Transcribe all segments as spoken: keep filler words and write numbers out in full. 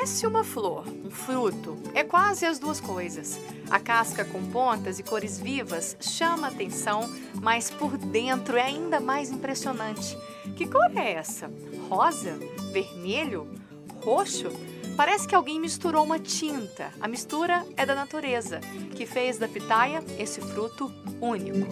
Parece uma flor, um fruto. É quase as duas coisas. A casca com pontas e cores vivas chama a atenção, mas por dentro é ainda mais impressionante. Que cor é essa? Rosa? Vermelho? Roxo? Parece que alguém misturou uma tinta. A mistura é da natureza, que fez da pitaia esse fruto único.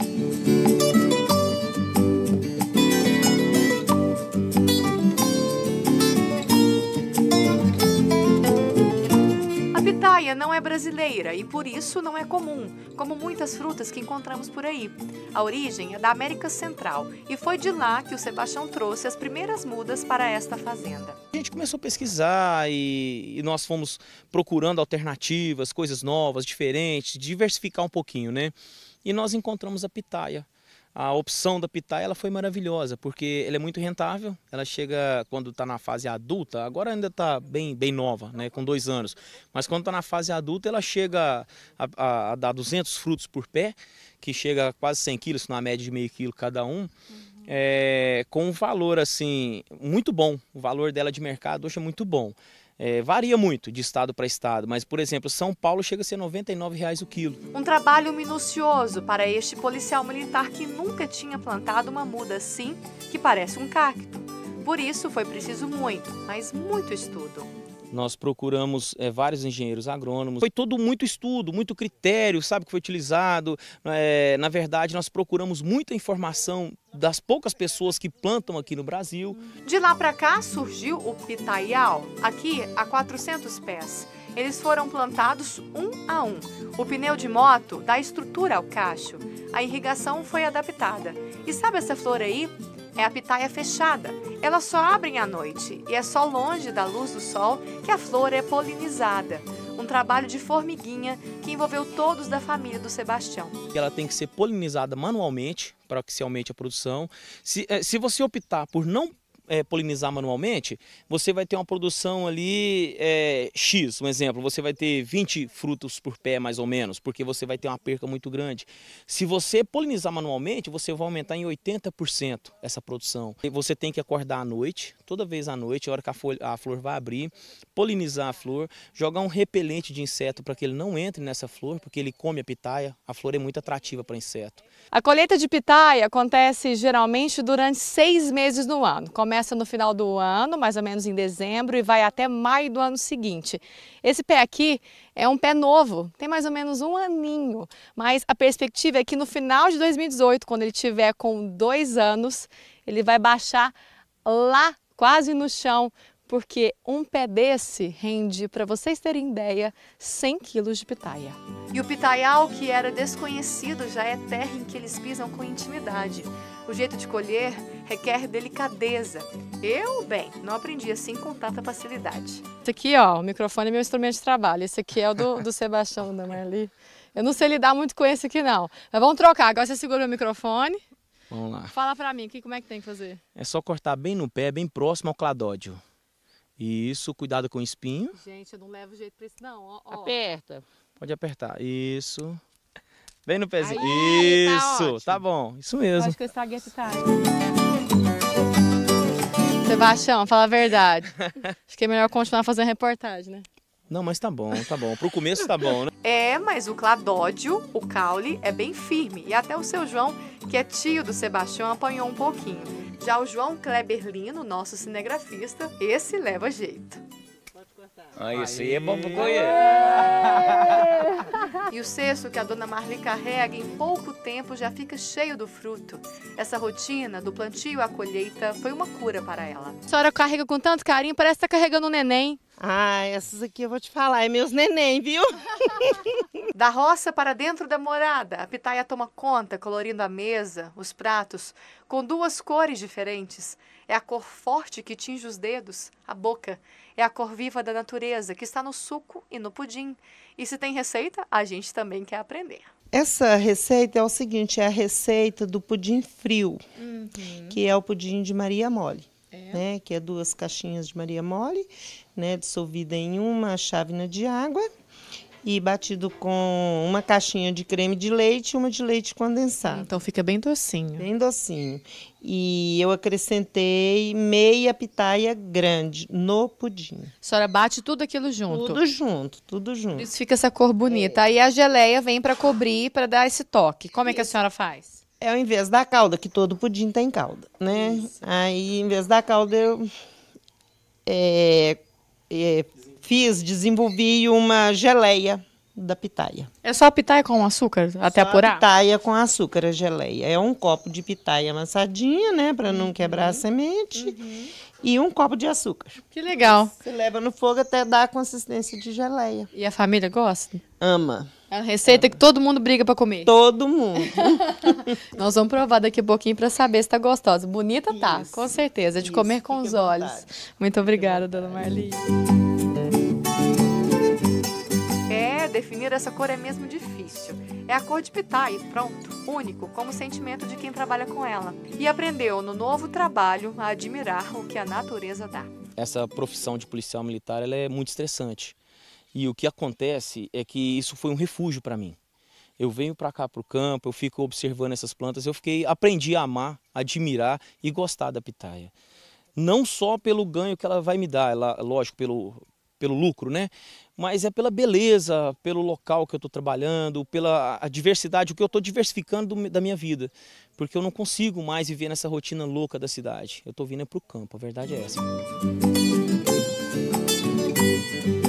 A pitaia não é brasileira e por isso não é comum, como muitas frutas que encontramos por aí. A origem é da América Central e foi de lá que o Sebastião trouxe as primeiras mudas para esta fazenda. A gente começou a pesquisar e, e nós fomos procurando alternativas, coisas novas, diferentes, diversificar um pouquinho, né? E nós encontramos a pitaia. A opção da pitaia ela foi maravilhosa, porque ela é muito rentável, ela chega quando está na fase adulta, agora ainda está bem, bem nova, né, com dois anos, mas quando está na fase adulta ela chega a, a, a dar duzentos frutos por pé, que chega a quase cem quilos, na média de meio quilo cada um, uhum. é, com um valor assim, muito bom, o valor dela de mercado hoje é muito bom. É, varia muito de estado para estado, mas, por exemplo, São Paulo chega a ser noventa e nove reais o quilo. Um trabalho minucioso para este policial militar que nunca tinha plantado uma muda assim, que parece um cacto. Por isso foi preciso muito, mas muito estudo. Nós procuramos é, vários engenheiros agrônomos. Foi todo muito estudo, muito critério, sabe, que foi utilizado. É, na verdade, nós procuramos muita informação das poucas pessoas que plantam aqui no Brasil. De lá para cá surgiu o pitaial, aqui a quatrocentos pés. Eles foram plantados um a um. O pneu de moto dá estrutura ao cacho. A irrigação foi adaptada. E sabe essa flor aí? É a pitaia fechada. Elas só abrem à noite e é só longe da luz do sol que a flor é polinizada. Um trabalho de formiguinha que envolveu todos da família do Sebastião. Ela tem que ser polinizada manualmente para que se aumente a produção. Se, se você optar por não É, polinizar manualmente, você vai ter uma produção ali é, X, um exemplo, você vai ter vinte frutos por pé mais ou menos, porque você vai ter uma perca muito grande. Se você polinizar manualmente, você vai aumentar em oitenta por cento essa produção. E você tem que acordar à noite, toda vez à noite, a hora que a, folha, a flor vai abrir, polinizar a flor, jogar um repelente de inseto para que ele não entre nessa flor, porque ele come a pitaia, a flor é muito atrativa para inseto. A colheita de pitaia acontece geralmente durante seis meses no ano. Começa no final do ano, mais ou menos em dezembro, e vai até maio do ano seguinte. Esse pé aqui é um pé novo, tem mais ou menos um aninho, mas a perspectiva é que no final de dois mil e dezoito, quando ele tiver com dois anos, ele vai baixar lá, quase no chão, porque um pé desse rende, para vocês terem ideia, cem quilos de pitaia. E o pitaial, que era desconhecido, já é terra em que eles pisam com intimidade. O jeito de colher requer delicadeza. Eu, bem, não aprendi assim com tanta facilidade. Esse aqui, ó, o microfone é meu instrumento de trabalho. Esse aqui é o do, do Sebastião, da Marli. Eu não sei lidar muito com esse aqui, não. Mas vamos trocar. Agora você segura o microfone. Vamos lá. Fala pra mim, como é que tem que fazer? É só cortar bem no pé, bem próximo ao cladódio. Isso, cuidado com o espinho. Gente, eu não levo jeito pra isso não. Ó, ó. Aperta. Pode apertar. Isso. Bem no pezinho. Aí, isso, tá, tá bom. Isso mesmo. Acho que eu estraguei a pitaia. Sebastião, fala a verdade. Acho que é melhor continuar fazendo reportagem, né? Não, mas tá bom, tá bom. Pro começo tá bom, né? É, mas o cladódio, o caule, é bem firme. E até o seu João, que é tio do Sebastião, apanhou um pouquinho. Já o João Kleberlino, nosso cinegrafista, esse leva jeito. Ah, isso aí é bom pra colher. E o cesto que a dona Marli carrega, em pouco tempo já fica cheio do fruto. Essa rotina do plantio à colheita foi uma cura para ela. A senhora carrega com tanto carinho, parece que está carregando um neném. Ah, essas aqui eu vou te falar, é meus neném, viu? Da roça para dentro da morada, a pitaia toma conta, colorindo a mesa, os pratos, com duas cores diferentes. É a cor forte que tinge os dedos, a boca. É a cor viva da natureza, que está no suco e no pudim. E se tem receita, a gente também quer aprender. Essa receita é o seguinte, é a receita do pudim frio, Uhum. que é o pudim de Maria Mole. É. Né, que é duas caixinhas de Maria Mole, né, dissolvida em uma chávena de água. e batido com uma caixinha de creme de leite e uma de leite condensado. Então fica bem docinho. Bem docinho. E eu acrescentei meia pitaia grande no pudim. A senhora bate tudo aquilo junto. Tudo junto, tudo Por junto. isso fica essa cor bonita. Aí a geleia vem para cobrir, para dar esse toque. Como é que a senhora faz? É ao invés da calda, que todo pudim tem calda, né? Isso. Aí, em vez da calda, eu é, é, fiz, desenvolvi uma geleia da pitaia. É só a pitaia com açúcar até Só apurar? a pitaia com açúcar, a geleia. É um copo de pitaia amassadinha, né? Para não quebrar a semente. Uhum. E um copo de açúcar. Que legal. Você leva no fogo até dar a consistência de geleia. E a família gosta? Ama. É uma receita que todo mundo briga para comer. Todo mundo. Nós vamos provar daqui a pouquinho para saber se tá gostosa. Bonita tá, isso, com certeza. É de isso, comer com os olhos. Muito obrigada, dona Marli. É, definir essa cor é mesmo difícil. É a cor de pitaia, pronto, único, como sentimento de quem trabalha com ela. E aprendeu no novo trabalho a admirar o que a natureza dá. Essa profissão de policial militar ela é muito estressante. E o que acontece é que isso foi um refúgio para mim. Eu venho para cá para o campo, eu fico observando essas plantas, eu fiquei, aprendi a amar, admirar e gostar da pitaia. Não só pelo ganho que ela vai me dar, ela, lógico, pelo, pelo lucro, né? Mas é pela beleza, pelo local que eu estou trabalhando, pela a diversidade, o que eu estou diversificando do, da minha vida. Porque eu não consigo mais viver nessa rotina louca da cidade. Eu estou vindo para o campo, a verdade é essa.